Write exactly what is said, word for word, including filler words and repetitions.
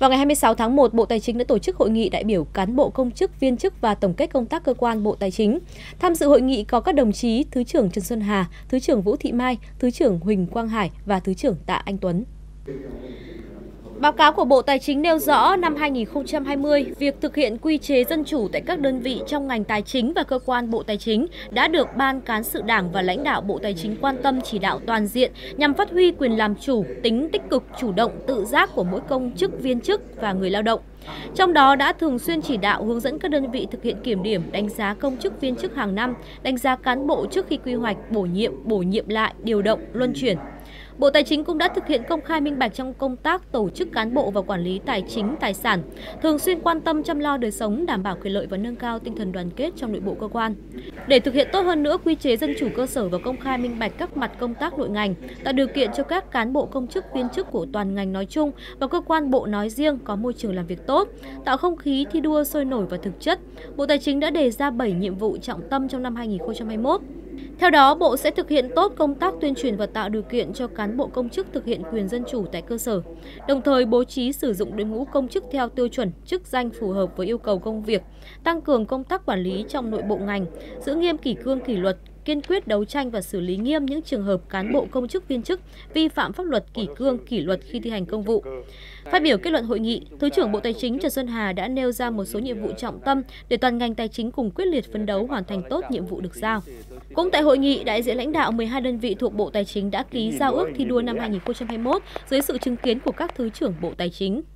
Vào ngày hai mươi sáu tháng một, Bộ Tài chính đã tổ chức hội nghị đại biểu cán bộ công chức, viên chức và tổng kết công tác cơ quan Bộ Tài chính. Tham dự hội nghị có các đồng chí Thứ trưởng Trần Xuân Hà, Thứ trưởng Vũ Thị Mai, Thứ trưởng Huỳnh Quang Hải và Thứ trưởng Tạ Anh Tuấn. Báo cáo của Bộ Tài chính nêu rõ năm hai nghìn không trăm hai mươi, việc thực hiện quy chế dân chủ tại các đơn vị trong ngành tài chính và cơ quan Bộ Tài chính đã được Ban Cán sự Đảng và lãnh đạo Bộ Tài chính quan tâm chỉ đạo toàn diện nhằm phát huy quyền làm chủ, tính tích cực, chủ động, tự giác của mỗi công chức, viên chức và người lao động. Trong đó đã thường xuyên chỉ đạo hướng dẫn các đơn vị thực hiện kiểm điểm, đánh giá công chức viên chức hàng năm, đánh giá cán bộ trước khi quy hoạch, bổ nhiệm, bổ nhiệm lại, điều động, luân chuyển. Bộ Tài chính cũng đã thực hiện công khai minh bạch trong công tác tổ chức cán bộ và quản lý tài chính tài sản, thường xuyên quan tâm chăm lo đời sống, đảm bảo quyền lợi và nâng cao tinh thần đoàn kết trong nội bộ cơ quan. Để thực hiện tốt hơn nữa quy chế dân chủ cơ sở và công khai minh bạch các mặt công tác nội ngành, tạo điều kiện cho các cán bộ công chức viên chức của toàn ngành nói chung và cơ quan bộ nói riêng có môi trường làm việc tốt, tạo không khí thi đua sôi nổi và thực chất, Bộ Tài chính đã đề ra bảy nhiệm vụ trọng tâm trong năm hai nghìn không trăm hai mươi mốt. Theo đó, Bộ sẽ thực hiện tốt công tác tuyên truyền và tạo điều kiện cho cán bộ công chức thực hiện quyền dân chủ tại cơ sở, đồng thời bố trí sử dụng đội ngũ công chức theo tiêu chuẩn, chức danh phù hợp với yêu cầu công việc, tăng cường công tác quản lý trong nội bộ ngành, giữ nghiêm kỷ cương kỷ luật, kiên quyết đấu tranh và xử lý nghiêm những trường hợp cán bộ công chức viên chức vi phạm pháp luật kỷ cương kỷ luật khi thi hành công vụ. Phát biểu kết luận hội nghị, Thứ trưởng Bộ Tài chính Trần Xuân Hà đã nêu ra một số nhiệm vụ trọng tâm để toàn ngành tài chính cùng quyết liệt phấn đấu hoàn thành tốt nhiệm vụ được giao. Cũng tại hội nghị, đại diện lãnh đạo mười hai đơn vị thuộc Bộ Tài chính đã ký giao ước thi đua năm hai nghìn không trăm hai mươi mốt dưới sự chứng kiến của các Thứ trưởng Bộ Tài chính.